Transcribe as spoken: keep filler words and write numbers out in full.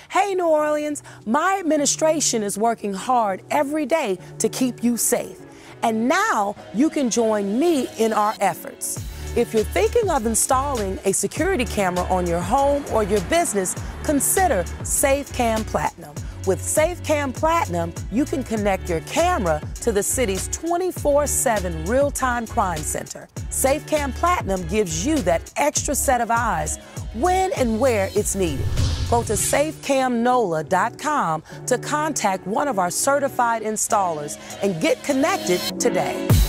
Hey, New Orleans, my administration is working hard every day to keep you safe. And now you can join me in our efforts. If you're thinking of installing a security camera on your home or your business, consider SafeCam Platinum. With SafeCam Platinum, you can connect your camera to the city's twenty-four seven real-time crime center. SafeCam Platinum gives you that extra set of eyes when and where it's needed. Go to safe cam nola dot com to contact one of our certified installers and get connected today.